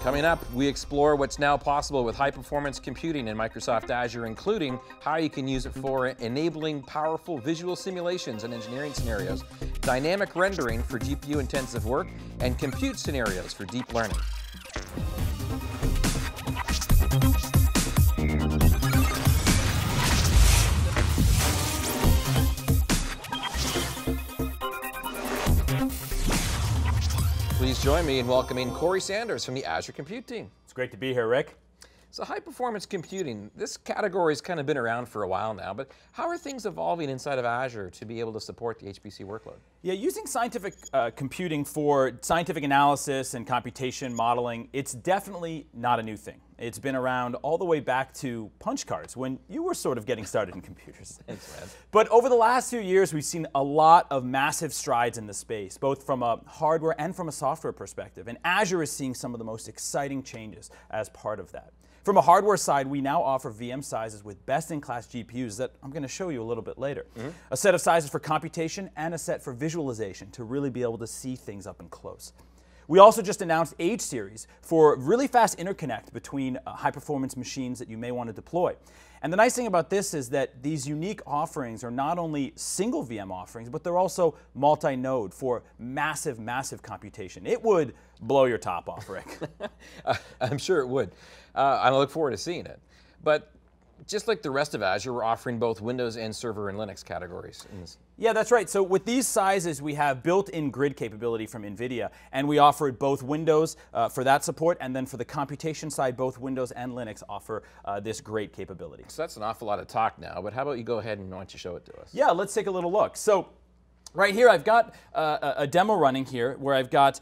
Coming up, we explore what's now possible with high-performance computing in Microsoft Azure, including how you can use it for enabling powerful visual simulations and engineering scenarios, dynamic rendering for GPU-intensive work, and compute scenarios for deep learning. Please join me in welcoming Corey Sanders from the Azure Compute team. It's great to be here, Rick. So high-performance computing, this category has kind of been around for a while now, but how are things evolving inside of Azure to be able to support the HPC workload? Yeah, using scientific computing for scientific analysis and computation modeling, it's definitely not a new thing. It's been around all the way back to punch cards when you were sort of getting started in computers. Thanks, man. But over the last few years, we've seen a lot of massive strides in the space, both from a hardware and from a software perspective. And Azure is seeing some of the most exciting changes as part of that. From a hardware side, we now offer VM sizes with best-in-class GPUs that I'm going to show you a little bit later. A set of sizes for computation and a set for visualization to really be able to see things up and close. We also just announced H-Series for really fast interconnect between high-performance machines that you may want to deploy. And the nice thing about this is that these unique offerings are not only single VM offerings, but they're also multi-node for massive, massive computation. It would blow your top off, Rick. I'm sure it would. I look forward to seeing it. But just like the rest of Azure, we're offering both Windows and server and Linux categories in this. Yeah, that's right. So with these sizes, we have built-in grid capability from NVIDIA, and we offer both Windows for that support, and then for the computation side, both Windows and Linux offer this great capability. So that's an awful lot of talk now, but how about you go ahead and why don't you show it to us? Yeah, let's take a little look. So right here, I've got a demo running here where I've got,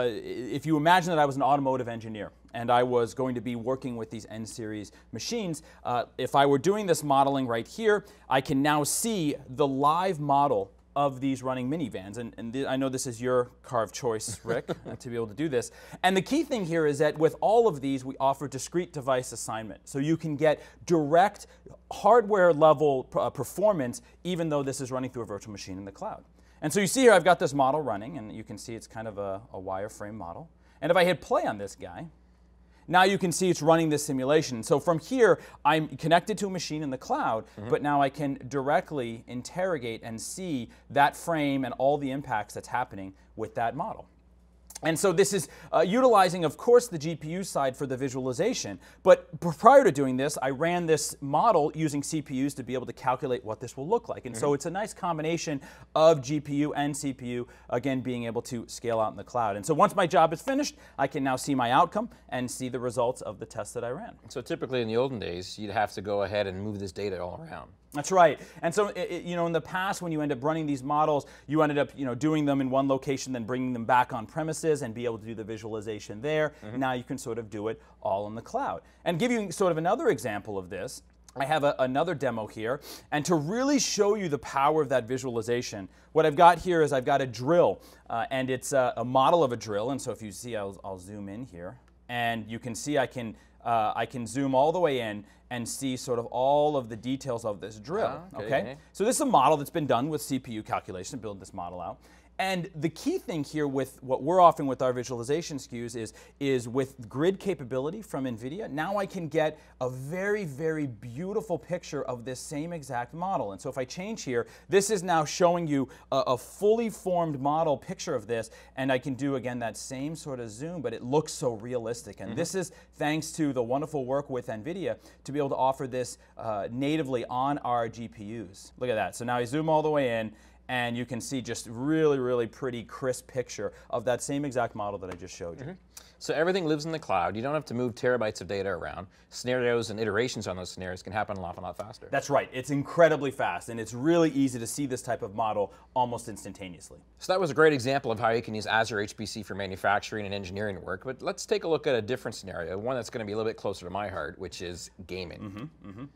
if you imagine that I was an automotive engineer and I was going to be working with these N-series machines, if I were doing this modeling right here, I can now see the live model of these running minivans. And I know this is your car of choice, Rick, to be able to do this. And the key thing here is that with all of these, we offer discrete device assignment. So you can get direct hardware level performance, even though this is running through a virtual machine in the cloud. And so you see here, I've got this model running, and you can see it's kind of a wireframe model. And if I hit play on this guy, now you can see it's running this simulation. So from here, I'm connected to a machine in the cloud, but now I can directly interrogate and see that frame and all the impacts that's happening with that model. And so this is utilizing, of course, the GPU side for the visualization. But prior to doing this, I ran this model using CPUs to be able to calculate what this will look like. And so it's a nice combination of GPU and CPU, again, being able to scale out in the cloud. And so once my job is finished, I can now see my outcome and see the results of the tests that I ran. So typically in the olden days, you'd have to go ahead and move this data all around. That's right. And so, you know, in the past, when you end up running these models, you ended up, doing them in one location, then bringing them back on premises and be able to do the visualization there. Now you can sort of do it all in the cloud. And give you sort of another example of this, I have another demo here. And to really show you the power of that visualization, what I've got here is I've got a drill, and it's a model of a drill. And so if you see, I'll zoom in here, and you can see I can zoom all the way in and see sort of all of the details of this drill. Okay? So this is a model that's been done with CPU calculation to build this model out. And the key thing here with what we're offering with our visualization SKUs is with grid capability from NVIDIA, now I can get a very, very beautiful picture of this same exact model. And so if I change here, this is now showing you a fully formed model picture of this, and I can do, again, that same sort of zoom, but it looks so realistic. And this is thanks to the wonderful work with NVIDIA to be able to offer this natively on our GPUs. Look at that. So now I zoom all the way in, and you can see just really, really pretty crisp picture of that same exact model that I just showed you. So everything lives in the cloud. You don't have to move terabytes of data around. Scenarios and iterations on those scenarios can happen a lot faster. That's right. It's incredibly fast, and it's really easy to see this type of model almost instantaneously. So that was a great example of how you can use Azure HPC for manufacturing and engineering work. But let's take a look at a different scenario, one that's going to be a little bit closer to my heart, which is gaming.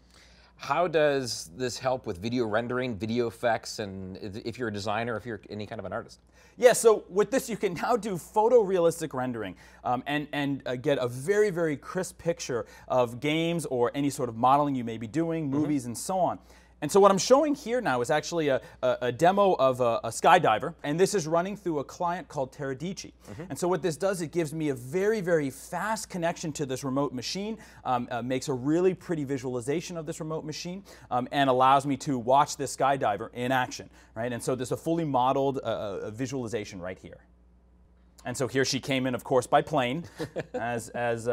How does this help with video rendering, video effects, and if you're a designer, if you're any kind of an artist? Yeah, so with this you can now do photorealistic rendering and get a very, very crisp picture of games or any sort of modeling you may be doing, movies and so on. And so what I'm showing here now is actually a demo of a skydiver, and this is running through a client called Teradici. And so what this does, it gives me a very, very fast connection to this remote machine, makes a really pretty visualization of this remote machine, and allows me to watch this skydiver in action, right? And so there's a fully modeled visualization right here. And so here she came in, of course, by plane, as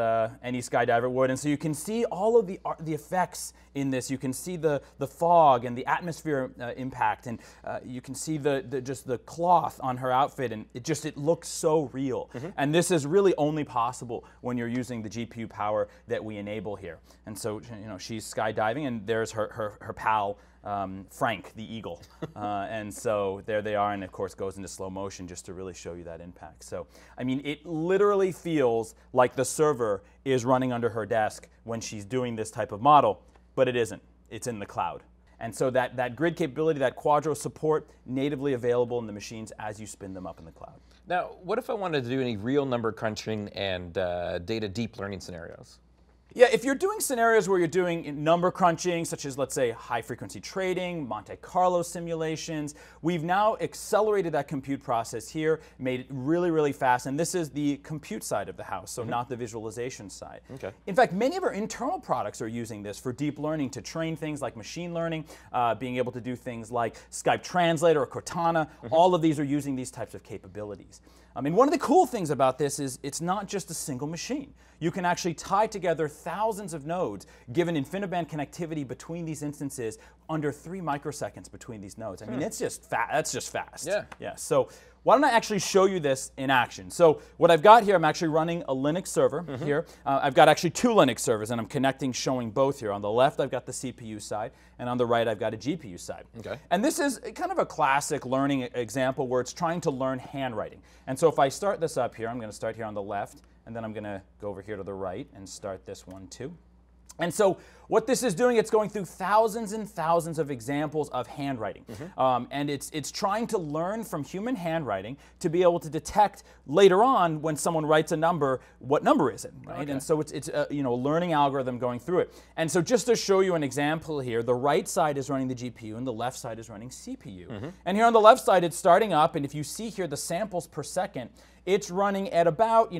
any skydiver would. And so you can see all of the effects in this. You can see the fog and the atmosphere impact, and you can see just the cloth on her outfit, and it looks so real. And this is really only possible when you're using the GPU power that we enable here. And so she's skydiving, and there's her pal, Frank, the eagle. And so there they are, and of course goes into slow motion just to really show you that impact. So, I mean, it literally feels like the server is running under her desk when she's doing this type of model, but it isn't. It's in the cloud. And so that grid capability, that Quadro support, natively available in the machines as you spin them up in the cloud. Now, what if I wanted to do any real number crunching and data deep learning scenarios? Yeah, if you're doing scenarios where you're doing number crunching, such as, let's say, high-frequency trading, Monte Carlo simulations, we've now accelerated that compute process here, made it really, really fast, and this is the compute side of the house, so not the visualization side. Okay. In fact, many of our internal products are using this for deep learning to train things like machine learning, being able to do things like Skype Translator or Cortana. All of these are using these types of capabilities. I mean, one of the cool things about this is it's not just a single machine. You can actually tie together thousands of nodes, given InfiniBand connectivity between these instances under 3 microseconds between these nodes. I mean, it's just that's just fast. Yeah. Yeah. So why don't I actually show you this in action? So what I've got here, I'm actually running a Linux server here. I've got actually 2 Linux servers, and I'm connecting, showing both here. On the left, I've got the CPU side, and on the right, I've got a GPU side. Okay. And this is kind of a classic learning example where it's trying to learn handwriting. And so if I start this up here, I'm going to start here on the left, and then I'm going to go over here to the right and start this one too. And so what this is doing, it's going through thousands and thousands of examples of handwriting. And it's trying to learn from human handwriting to be able to detect later on when someone writes a number, what number is it, right? Okay. And so it's a learning algorithm going through it. And so just to show you an example here, the right side is running the GPU and the left side is running CPU. And here on the left side, it's starting up, and if you see here the samples per second, it's running at about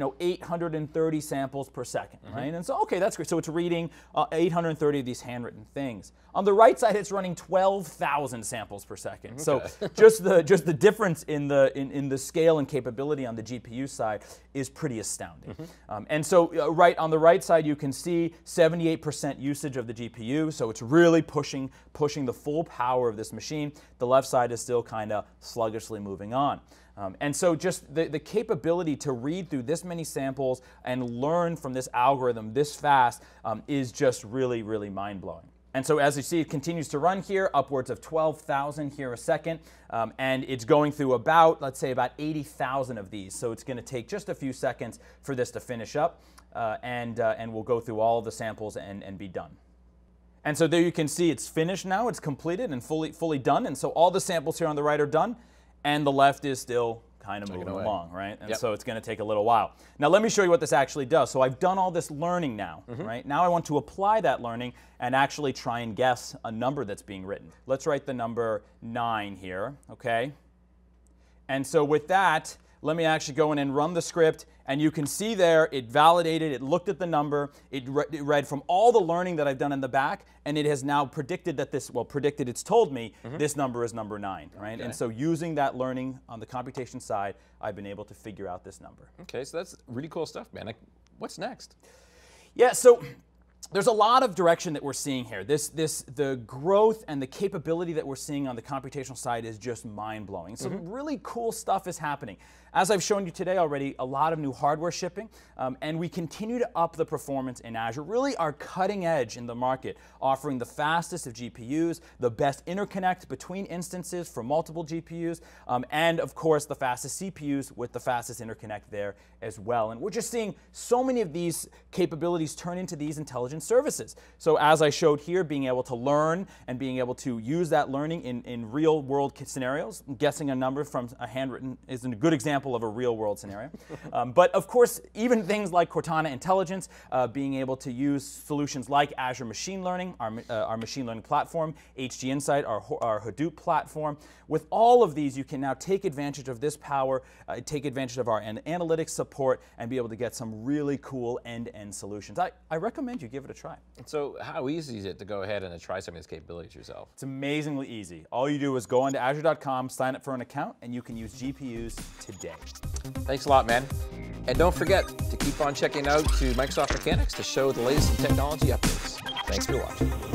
830 samples per second, right? And so, okay, that's great. So it's reading 830 of these handwritten things. On the right side, it's running 12,000 samples per second. Okay. So just the difference in the scale and capability on the GPU side is pretty astounding. And so right on the right side, you can see 78% usage of the GPU. So it's really pushing the full power of this machine. The left side is still kind of sluggishly moving on. And so just the capability to read through this many samples and learn from this algorithm this fast is just really, really mind-blowing. And so as you see, it continues to run here, upwards of 12,000 here a second, and it's going through about, let's say, about 80,000 of these. So it's going to take just a few seconds for this to finish up, and we'll go through all of the samples and be done. And so there you can see it's finished now, it's completed and fully done, and so all the samples here on the right are done, and the left is still kind of moving along, right? And so it's going to take a little while. Now let me show you what this actually does. So I've done all this learning now, right? Now I want to apply that learning and actually try and guess a number that's being written. Let's write the number 9 here, okay? And so with that, let me actually go in and run the script, and you can see there it validated, it looked at the number, it read from all the learning that I've done in the back, and it has now predicted that it's told me this number is number 9, right? Okay. And so using that learning on the computation side, I've been able to figure out this number. Okay, so that's really cool stuff, man. Like, what's next? Yeah, so there's a lot of direction that we're seeing here. The growth and the capability that we're seeing on the computational side is just mind-blowing. Some really cool stuff is happening. As I've shown you today already, a lot of new hardware shipping, and we continue to up the performance in Azure. Really our cutting edge in the market, offering the fastest of GPUs, the best interconnect between instances for multiple GPUs, and of course the fastest CPUs with the fastest interconnect there as well. And we're just seeing so many of these capabilities turn into these intelligent solution services. So as I showed here, being able to learn and being able to use that learning in real world scenarios. Guessing a number from a handwritten is a good example of a real world scenario. But of course, even things like Cortana Intelligence, being able to use solutions like Azure Machine Learning, our machine learning platform, HG Insight, our Hadoop platform. With all of these, you can now take advantage of this power, take advantage of our analytics support, and be able to get some really cool end-to-end solutions. I recommend you give it a try. So how easy is it to go ahead and try some of these capabilities yourself? It's amazingly easy. All you do is go onto Azure.com, sign up for an account, and you can use GPUs today. Thanks a lot, man. And don't forget to keep on checking out to Microsoft Mechanics to show the latest in technology updates. Thanks for watching.